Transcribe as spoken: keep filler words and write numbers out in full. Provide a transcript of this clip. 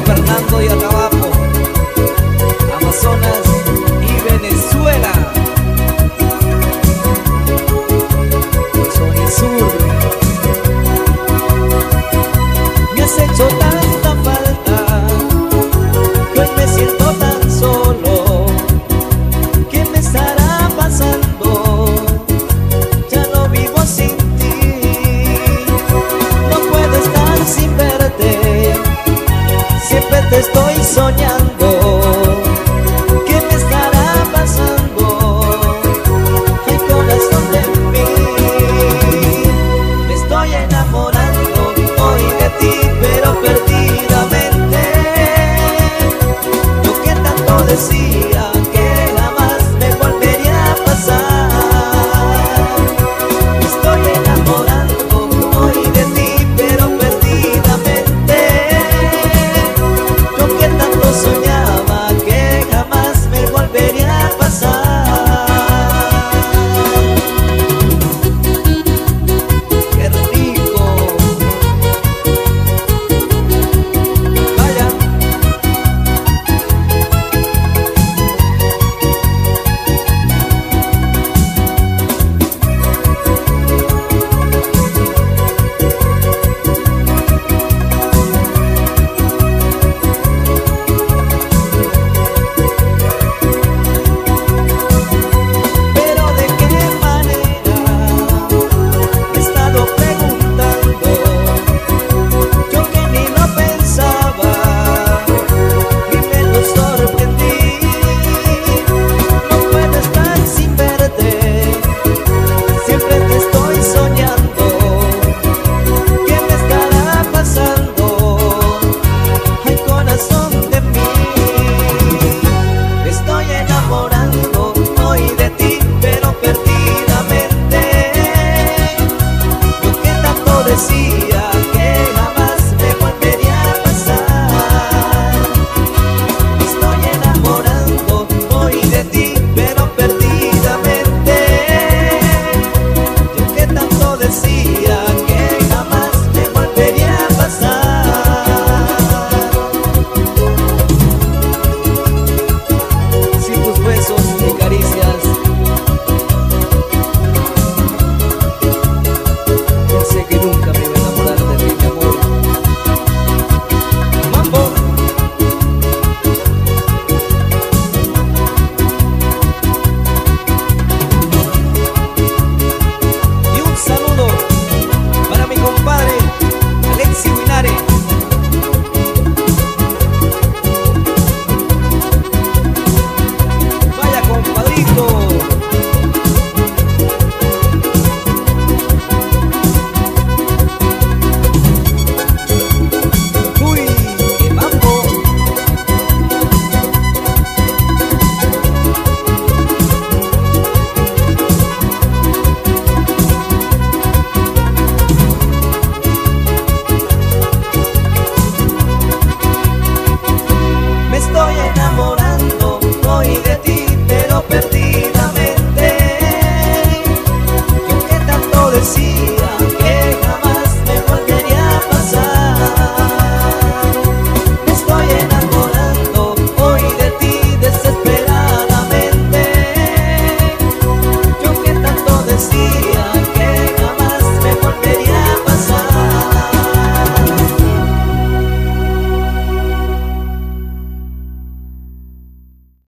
Fernando y Atabapo, Amazonas y Venezuela. Son y sur. Me has hecho tanta falta que hoy me siento tan solo. ¿Qué me estará pasando? Ya no vivo sin ti. No puedo estar sin verte. Siempre te estoy soñando. ¿Qué me estará pasando? Ay, corazón de mí. Me estoy enamorando hoy de ti, pero perdidamente. Lo que tanto decía.